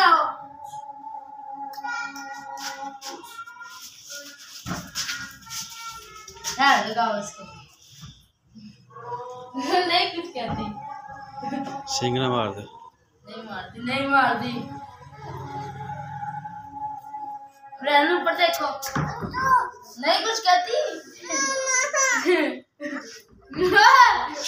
लगाओ इसको। नहीं कुछ कहती। सिंगना मार दे। नहीं मारती, नहीं मारती। रहने पर देखो, नहीं कुछ कहती।